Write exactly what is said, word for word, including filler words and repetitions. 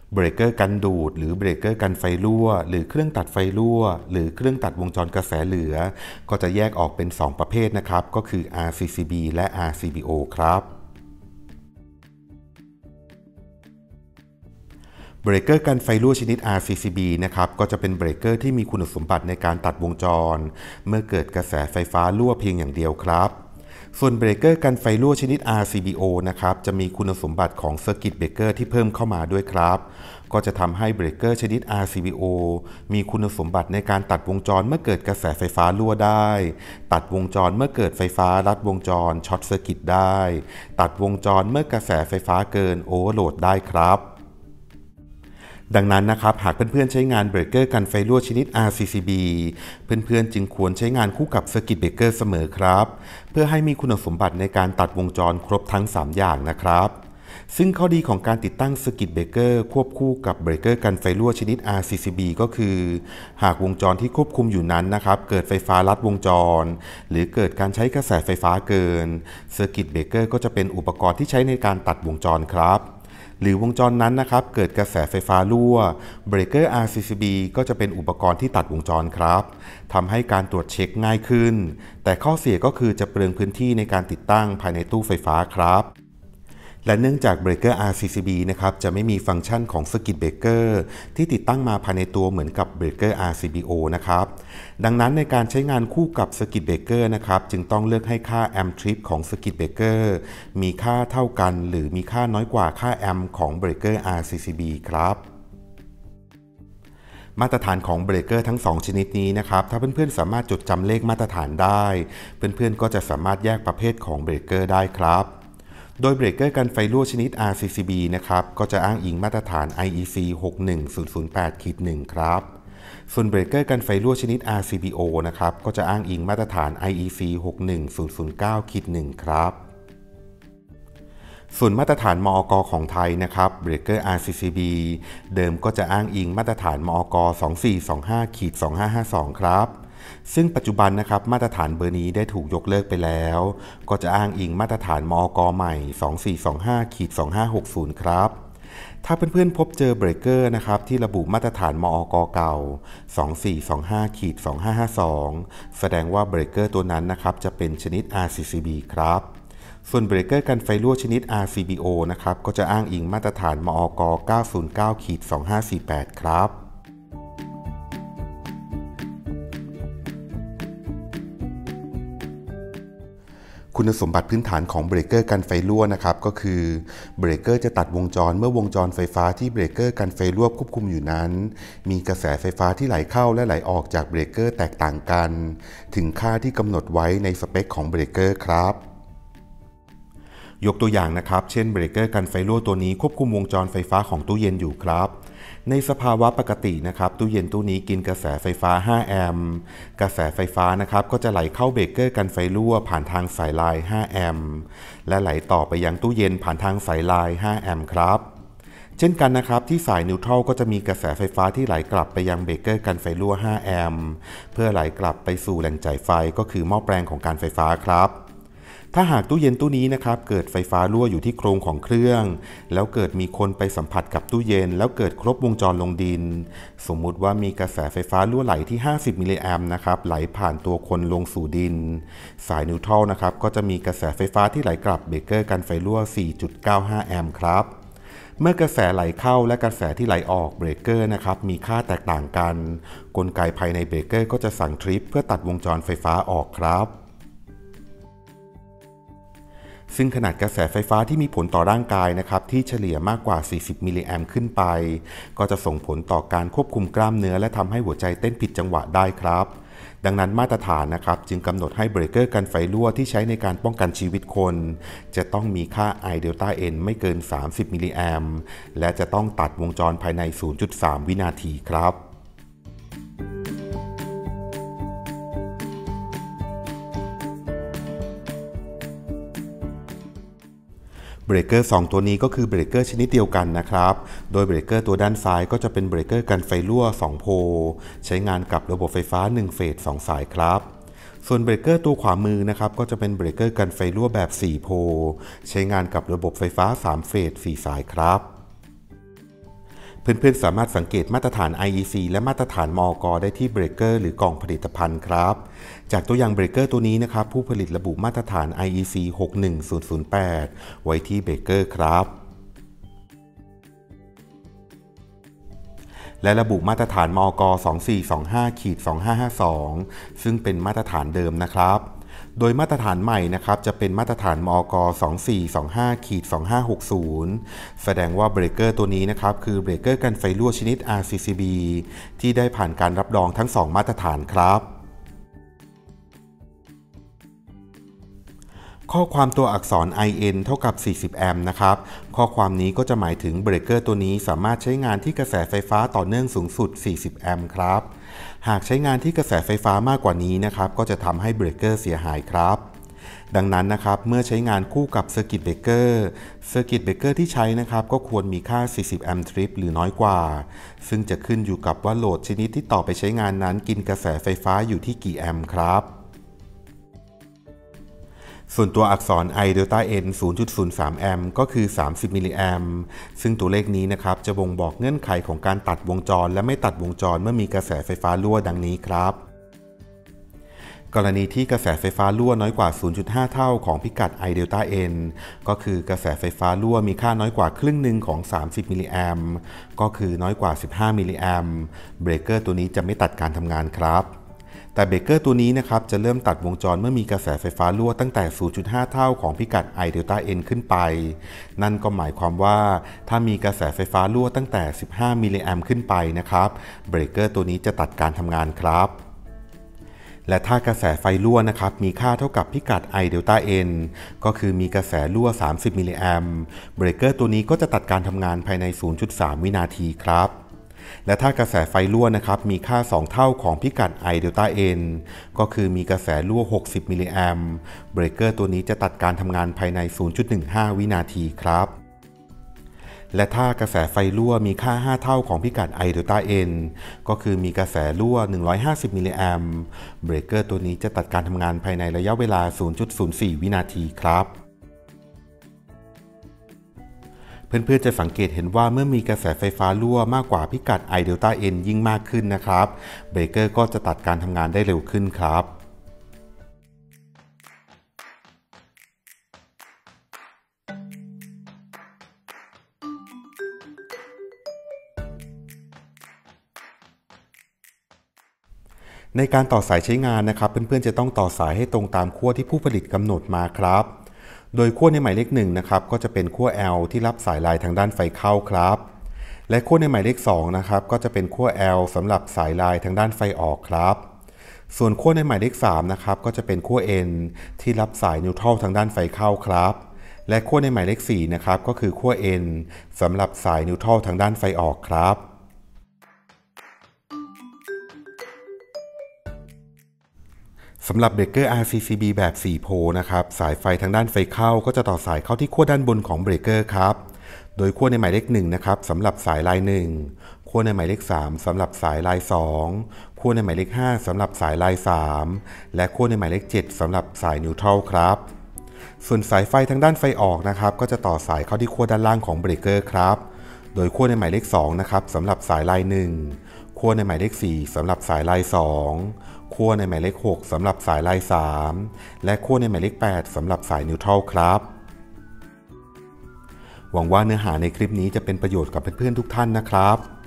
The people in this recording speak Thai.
เบรกเกอร์กันดูดหรือเบรกเกอร์กันไฟรั่วหรือเครื่องตัดไฟรั่วหรือเครื่องตัดวงจรกระแสเหลือก็จะแยกออกเป็นสองประเภทนะครับก็คือ อาร์ ซี ซี บี และ อาร์ ซี บี โอ ครับเบรกเกอร์กันไฟรั่วชนิด อาร์ ซี ซี บี นะครับก็จะเป็นเบรกเกอร์ที่มีคุณสมบัติในการตัดวงจรเมื่อเกิดกระแสไฟฟ้ารั่วเพียงอย่างเดียวครับส่วนเบรกเกอร์กันไฟรั่วชนิด อาร์ ซี บี โอ นะครับจะมีคุณสมบัติของเซอร์กิตเบรกเกอร์ที่เพิ่มเข้ามาด้วยครับก็จะทำให้เบรกเกอร์ชนิด อาร์ ซี บี โอ มีคุณสมบัติในการตัดวงจรเมื่อเกิดกระแสไฟฟ้ารั่วได้ตัดวงจรเมื่อเกิดไฟฟ้าลัดวงจรช็อตเซอร์กิตได้ตัดวงจรเมื่อกระแสไฟฟ้าเกินโอเวอร์โหลดได้ครับดังนั้นนะครับหากเพื่อนๆใช้งานเบรกเกอร์กันไฟรั่วชนิด อาร์ ซี ซี บี เพื่อนๆจึงควรใช้งานคู่กับเซอร์กิตเบรกเกอร์เสมอครับเพื่อให้มีคุณสมบัติในการตัดวงจรครบทั้งสามอย่างนะครับซึ่งข้อดีของการติดตั้งเซอร์กิตเบรกเกอร์ควบคู่กับเบรกเกอร์กันไฟรั่วชนิด อาร์ ซี ซี บี ก็คือหากวงจรที่ควบคุมอยู่นั้นนะครับเกิดไฟฟ้าลัดวงจรหรือเกิดการใช้กระแสไฟฟ้าเกินเซอร์กิตเบรกเกอร์ก็จะเป็นอุปกรณ์ที่ใช้ในการตัดวงจรครับหรือวงจรนั้นนะครับเกิดกระแสไฟฟ้ารั่วเบรกเกอร์ อาร์ ซี ซี บี ก็จะเป็นอุปกรณ์ที่ตัดวงจรครับทำให้การตรวจเช็คง่ายขึ้นแต่ข้อเสียก็คือจะเปลืองพื้นที่ในการติดตั้งภายในตู้ไฟฟ้าครับและเนื่องจากเบรกเกอร์ อาร์ ซี ซี บี นะครับจะไม่มีฟังก์ชันของเซอร์กิตเบรกเกอร์ที่ติดตั้งมาภายในตัวเหมือนกับเบรกเกอร์ อาร์ ซี บี โอ นะครับดังนั้นในการใช้งานคู่กับเซอร์กิตเบรกเกอร์นะครับจึงต้องเลือกให้ค่าแอมป์ทริปของเซอร์กิตเบรกเกอร์มีค่าเท่ากันหรือมีค่าน้อยกว่าค่าแอมป์ของเบรกเกอร์ อาร์ ซี ซี บี ครับมาตรฐานของเบรกเกอร์ทั้งสองชนิดนี้นะครับถ้าเพื่อนๆสามารถจดจำเลขมาตรฐานได้เพื่อนๆก็จะสามารถแยกประเภทของเบรกเกอร์ได้ครับโดยเบรกเกอร์กันไฟรั่วชนิด อาร์ ซี ซี บี นะครับก็จะอ้างอิงมาตรฐาน ไอ อี ซี หกหนึ่งศูนย์ศูนย์แปด หนึ่ง ครับส่วนเบรกเกอร์กันไฟรั่วชนิด อาร์ ซี บี โอ นะครับก็จะอ้างอิงมาตรฐาน ไอ อี ซี หกหนึ่งศูนย์ศูนย์เก้า หนึ่ง ครับส่วนมาตรฐานมอก.ของไทยนะครับเบรกเกอร์ อาร์ ซี ซี บี เดิมก็จะอ้างอิงมาตรฐานมอก. สองสี่สองห้า สองห้าห้าสอง ครับซึ่งปัจจุบันนะครับมาตรฐานเบอร์นี้ได้ถูกยกเลิกไปแล้วก็จะอ้างอิงมาตรฐานมอก.ใหม่ สองสี่สองห้า สองห้าหกศูนย์ ครับถ้าเพื่อนๆพบเจอเบรกเกอร์นะครับที่ระบุมาตรฐานมอก.เก่า สองสี่สองห้า สองห้าห้าสอง แสดงว่าเบรกเกอร์ตัวนั้นนะครับจะเป็นชนิด อาร์ ซี ซี บี ครับส่วนเบรกเกอร์กันไฟรั่วชนิด อาร์ ซี บี โอ นะครับก็จะอ้างอิงมาตรฐานมอก. เก้าศูนย์เก้า สองห้าสี่แปด ครับคุณสมบัติพื้นฐานของเบรกเกอร์กันไฟรั่วนะครับก็คือเบรกเกอร์จะตัดวงจรเมื่อวงจรไฟฟ้าที่เบรกเกอร์กันไฟรั่วควบคุมอยู่นั้นมีกระแสไฟฟ้าที่ไหลเข้าและไหลออกจากเบรกเกอร์แตกต่างกันถึงค่าที่กำหนดไว้ในสเปคของเบรกเกอร์ครับยกตัวอย่างนะครับเช่นเบรกเกอร์กันไฟรั่วตัวนี้ควบคุมวงจรไฟฟ้าของตู้เย็นอยู่ครับในสภาวะปกตินะครับตู้เย็นตู้นี้กินกระแสไฟฟ้าห้าแอมป์กระแสไฟฟ้านะครับก็จะไหลเข้าเบรกเกอร์กันไฟรั่วผ่านทางสายลายห้าแอมป์และไหลต่อไปยังตู้เย็นผ่านทางสายลายห้าแอมป์ครับเช่นกันนะครับที่สายนิวทรัลก็จะมีกระแสไฟฟ้าที่ไหลกลับไปยังเบรกเกอร์กันไฟรั่วห้าแอมป์เพื่อไหลกลับไปสู่แหล่งจ่ายไฟก็คือหม้อแปลงของการไฟฟ้าครับถ้าหากตู้เย็นตู้นี้นะครับเกิดไฟฟ้ารั่วอยู่ที่โครงของเครื่องแล้วเกิดมีคนไปสัมผัสกับตู้เย็นแล้วเกิดครบวงจรลงดินสมมุติว่ามีกระแสไฟฟ้ารั่วไหลที่ห้าสิบมิลลิแอมป์นะครับไหลผ่านตัวคนลงสู่ดินสายนิวทรัลนะครับก็จะมีกระแสไฟฟ้าที่ไหลกลับเบรกเกอร์กันไฟรั่ว สี่จุดเก้าห้า แอมป์ครับเมื่อกระแสไหลเข้าและกระแสที่ไหลออกเบรกเกอร์นะครับมีค่าแตกต่างกันกลไกภายในเบรกเกอร์ก็จะสั่งทริปเพื่อตัดวงจรไฟฟ้าออกครับซึ่งขนาดกระแสไฟฟ้าที่มีผลต่อร่างกายนะครับที่เฉลี่ยมากกว่าสี่สิบมิลลิแอมป์ขึ้นไปก็จะส่งผลต่อการควบคุมกล้ามเนื้อและทำให้หัวใจเต้นผิดจังหวะได้ครับดังนั้นมาตรฐานนะครับจึงกำหนดให้เบรกเกอร์กันไฟรั่วที่ใช้ในการป้องกันชีวิตคนจะต้องมีค่า I เดลต้า N ไม่เกินสามสิบมิลลิแอมป์และจะต้องตัดวงจรภายใน ศูนย์จุดสาม วินาทีครับเบรกเกอร์สองตัวนี้ก็คือเบรกเกอร์ชนิดเดียวกันนะครับโดยเบรกเกอร์ตัวด้านซ้ายก็จะเป็นเบรกเกอร์กันไฟรั่วสองโพลใช้งานกับระบบไฟฟ้าหนึ่งเฟสสองสายครับส่วนเบรกเกอร์ตัวขวามือนะครับก็จะเป็นเบรกเกอร์กันไฟรั่วแบบสี่โพลใช้งานกับระบบไฟฟ้าสามเฟสสี่สายครับเพื่อนๆสามารถสังเกตมาตรฐาน ไอ อี ซี และมาตรฐานมก.ได้ที่เบรกเกอร์หรือกล่องผลิตภัณฑ์ครับจากตัวอย่างเบรกเกอร์ตัวนี้นะครับผู้ผลิตระบุมาตรฐาน ไอ อี ซี หกหนึ่งศูนย์ศูนย์แปด ไว้ที่เบรกเกอร์ครับและระบุมาตรฐานมก. สองสี่สองห้า สองห้าห้าสอง ซึ่งเป็นมาตรฐานเดิมนะครับโดยมาตรฐานใหม่นะครับจะเป็นมาตรฐานมก. สองสี่สองห้า สองห้าหกศูนย์ แสดงว่าเบรกเกอร์ตัวนี้นะครับคือเบรกเกอร์กันไฟรั่วชนิด อาร์ ซี ซี บี ที่ได้ผ่านการรับรองทั้งสองมาตรฐานครับข้อความตัวอักษร ไอ เอ็น เท่ากับสี่สิบแอมป์นะครับข้อความนี้ก็จะหมายถึงเบรกเกอร์ตัวนี้สามารถใช้งานที่กระแสไฟฟ้าต่อเนื่องสูงสุดสี่สิบแอมป์ครับหากใช้งานที่กระแสไฟฟ้ามากกว่านี้นะครับก็จะทำให้เบรกเกอร์เสียหายครับดังนั้นนะครับเมื่อใช้งานคู่กับเซอร์กิตเบรกเกอร์เซอร์กิตเบรกเกอร์ที่ใช้นะครับก็ควรมีค่าสี่สิบแอมป์ทริปหรือน้อยกว่าซึ่งจะขึ้นอยู่กับว่าโหลดชนิดที่ต่อไปใช้งานนั้นกินกระแสไฟฟ้าอยู่ที่กี่แอมป์ครับส่วนตัวอักษร I delta N ศูนย์จุดศูนย์สาม แอมป์ก็คือสามสิบมิลลิแอมป์ซึ่งตัวเลขนี้นะครับจะบ่งบอกเงื่อนไขของการตัดวงจรและไม่ตัดวงจรเมื่อมีกระแสไฟฟ้ารั่วดังนี้ครับกรณีที่กระแสไฟฟ้ารั่วน้อยกว่า ศูนย์จุดห้า เท่าของพิกัด I delta N ก็คือกระแสไฟฟ้ารั่วมีค่าน้อยกว่าครึ่งหนึ่งของสามสิบมิลลิแอมป์ก็คือน้อยกว่าสิบห้ามิลลิแอมป์เบรกเกอร์ตัวนี้จะไม่ตัดการทำงานครับแต่เบรกเกอร์ตัวนี้นะครับจะเริ่มตัดวงจรเมื่อมีกระแสไฟฟ้ารั่วตั้งแต่ ศูนย์จุดห้า เท่าของพิกัด I delta N ขึ้นไปนั่นก็หมายความว่าถ้ามีกระแสไฟฟ้ารั่วตั้งแต่สิบห้ามิลลิแอมป์ขึ้นไปนะครับเบรกเกอร์ตัวนี้จะตัดการทำงานครับและถ้ากระแสไฟรั่วนะครับมีค่าเท่ากับพิกัด I delta N ก็คือมีกระแสรั่วสามสิบมิลลิแอมป์เบรกเกอร์ตัวนี้ก็จะตัดการทำงานภายใน ศูนย์จุดสาม วินาทีครับและถ้ากระแสไฟรั่วนะครับมีค่าสองเท่าของพิกัด I delta N ก็คือมีกระแสรั่วหกสิบมิลลิแอมป์เบรกเกอร์ตัวนี้จะตัดการทำงานภายใน ศูนย์จุดหนึ่งห้า วินาทีครับและถ้ากระแสไฟรั่วมีค่าห้าเท่าของพิกัด I delta N ก็คือมีกระแสรั่วหนึ่งร้อยห้าสิบมิลลิแอมป์เบรกเกอร์ตัวนี้จะตัดการทำงานภายในระยะเวลา ศูนย์จุดศูนย์สี่ วินาทีครับเพื่อนๆจะสังเกตเห็นว่าเมื่อมีกระแสไฟฟ้ารั่วมากกว่าพิกัด I delta N ยิ่งมากขึ้นนะครับเบรกเกอร์ก็จะตัดการทำงานได้เร็วขึ้นครับในการต่อสายใช้งานนะครับเพื่อนๆจะต้องต่อสายให้ตรงตามขั้วที่ผู้ผลิตกำหนดมาครับโดยขั้วในหมายเลขหนึ่งนะครับก็จะเป็นขั้ว L ที่รับสายลายทางด้านไฟเข้าครับและขั้วในหมายเลขสองนะครับก็จะเป็นขั้ว L สำหรับสายลายทางด้านไฟออกครับส่วนขั้วในหมายเลขสามนะครับก็จะเป็นขั้ว N ที่รับสายนิวทรัลทางด้านไฟเข้าครับและขั้วในหมายเลขสี่นะครับก็คือขั้ว N สำหรับสายนิวทรัลทางด้านไฟออกครับสำหรับเบรกเกอร์ อาร์ ซี ซี บี แบบสี่โพลนะครับสายไฟทางด้านไฟเข้าก็จะต่อสายเข้าที่ขั้วด้านบนของเบรกเกอร์ครับโดยขั้วในหมายเลขหนึ่งนะครับสำหรับสายลายหนึ่งขั้วในหมายเลขสามสำหรับสายลายสองขั้วในหมายเลขห้าสำหรับสายลายสามและขั้วในหมายเลขเจ็ดสำหรับสายนิวทรัลครับส่วนสายไฟทางด้านไฟออกนะครับก็จะต่อสายเข้าที่ขั้วด้านล่างของเบรกเกอร์ครับโดยขั้วในหมายเลขสองนะครับสำหรับสายลายหนึ่งขั้วในหมายเลขสี่สำหรับสายลายสองขั้วในหมายเลขหกสำหรับสายลายสามและขั้วในหมายเลขแปดสำหรับสายนิวทรัลครับหวังว่าเนื้อหาในคลิปนี้จะเป็นประโยชน์กับเพื่อนๆทุกท่านนะครับ